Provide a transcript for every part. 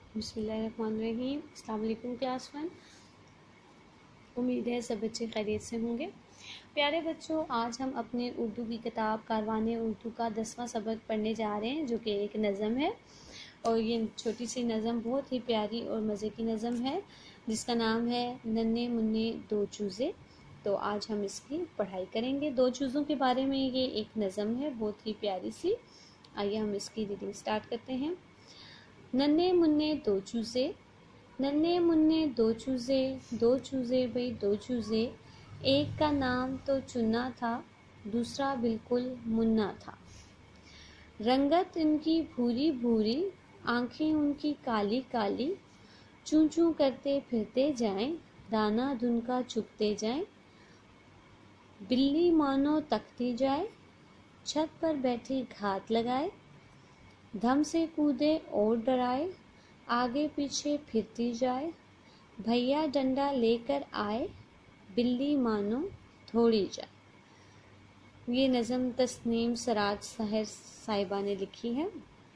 बिस्मिल्लाहिर्रहमानिर्रहीम। अस्सलाम वालेकुम क्लास 1। उम्मीद है सब बच्चे खैरियत से होंगे। प्यारे बच्चों, आज हम अपने उर्दू की किताब कारवाने उर्दू का 10वां सबक पढ़ने जा रहे हैं, जो कि एक नज़म है। और ये छोटी सी नज़म बहुत ही प्यारी और मज़े की नज़म है, जिसका नाम है नन्हे मुन्ने दो चूज़े। तो आज हम इसकी पढ़ाई करेंगे। दो चूज़ों के बारे में ये एक नज़म है, बहुत ही प्यारी सी। आइए हम इसकी रीडिंग स्टार्ट करते हैं। नन्हे मुन्ने दो चूज़े, नन्हे मुन्ने दो चूज़े, दो चूज़े भाई दो चूज़े। एक का नाम तो चुन्ना था, दूसरा बिल्कुल मुन्ना था। रंगत उनकी भूरी भूरी, आंखें उनकी काली काली। चूं चूं करते फिरते जाएं, दाना धुनका चुगते जाएं। बिल्ली मानो तकती जाए, छत पर बैठी घात लगाए। धम से कूदे और डराए, आगे पीछे फिरती जाए। भैया डंडा लेकर आए, बिल्ली मानो थोड़ी जाए। ये नज़म तस्नीम सराज साहिर साहिबा ने लिखी है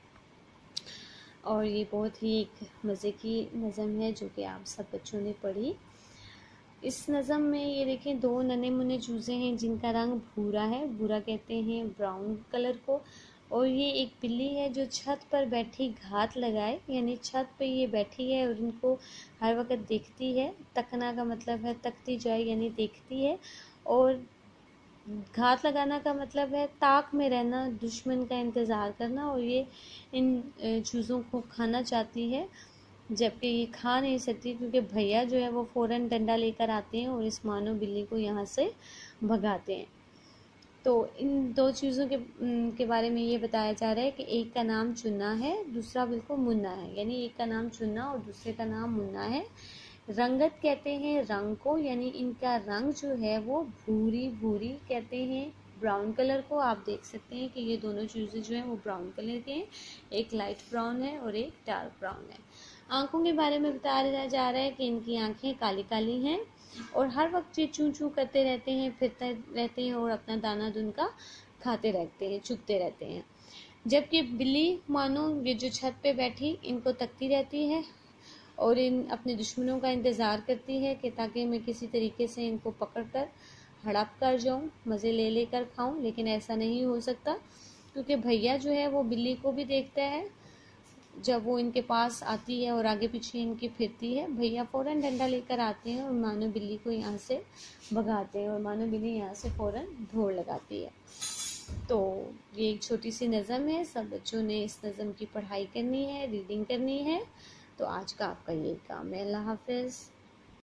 और ये बहुत ही एक मज़े की नज़म है, जो कि आप सब बच्चों ने पढ़ी। इस नज़म में ये देखें, दो नन्हे मुन्ने चूज़े हैं जिनका रंग भूरा है, भूरा कहते हैं ब्राउन कलर को। और ये एक बिल्ली है जो छत पर बैठी घात लगाए, यानी छत पे ये बैठी है और इनको हर वक्त देखती है। तकना का मतलब है तकती जाए, यानी देखती है। और घात लगाना का मतलब है ताक में रहना, दुश्मन का इंतज़ार करना। और ये इन चूज़ों को खाना चाहती है, जबकि ये खा नहीं सकती, क्योंकि भैया जो है वो फ़ौरन डंडा लेकर आते हैं और इस मानो बिल्ली को यहाँ से भगाते हैं। तो इन दो चीज़ों के बारे में ये बताया जा रहा है कि एक का नाम चुन्ना है, दूसरा बिल्कुल मुन्ना है। यानी एक का नाम चुन्ना और दूसरे का नाम मुन्ना है। रंगत कहते हैं रंग को, यानी इनका रंग जो है वो भूरी भूरी कहते हैं, ब्राउन कलर को। आप देख सकते हैं कि ये दोनों चीज़ें जो हैं वो ब्राउन कलर के हैं, एक लाइट ब्राउन है और एक डार्क ब्राउन है। आँखों के बारे में बताया जा रहा है कि इनकी आँखें काली काली हैं और हर वक्त ये चूं चूं करते रहते हैं, फिरते रहते हैं और अपना दाना दुनका खाते रहते हैं, चुगते रहते हैं। जबकि बिल्ली मानो ये जो छत पे बैठी इनको तकती रहती है और इन अपने दुश्मनों का इंतज़ार करती है कि ताकि मैं किसी तरीके से इनको पकड़ कर हड़प कर जाऊं, मज़े ले लेकर खाऊं। लेकिन ऐसा नहीं हो सकता, क्योंकि भैया जो है वो बिल्ली को भी देखता है। जब वो इनके पास आती है और आगे पीछे इनकी फिरती है, भैया फ़ौरन डंडा लेकर आते हैं और मानो बिल्ली को यहाँ से भगाते हैं और मानो बिल्ली यहाँ से फ़ौरन दौड़ लगाती है। तो ये एक छोटी सी नज़म है, सब बच्चों ने इस नज़म की पढ़ाई करनी है, रीडिंग करनी है। तो आज का आपका यही काम है। अल्लाह हाफ़िज़।